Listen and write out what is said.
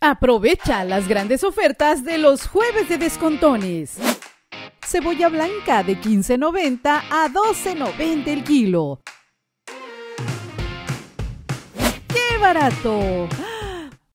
Aprovecha las grandes ofertas de los jueves de descontones. Cebolla blanca de $15.90 a $12.90 el kilo. ¡Qué barato!